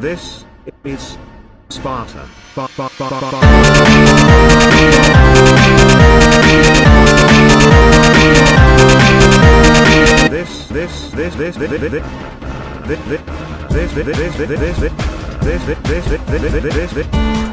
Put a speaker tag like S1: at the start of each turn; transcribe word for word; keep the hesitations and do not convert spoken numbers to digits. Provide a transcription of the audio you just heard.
S1: This is Sparta. Ba- ba- ba- ba- ba- This this this this this this this this this this this this this this this this this this this this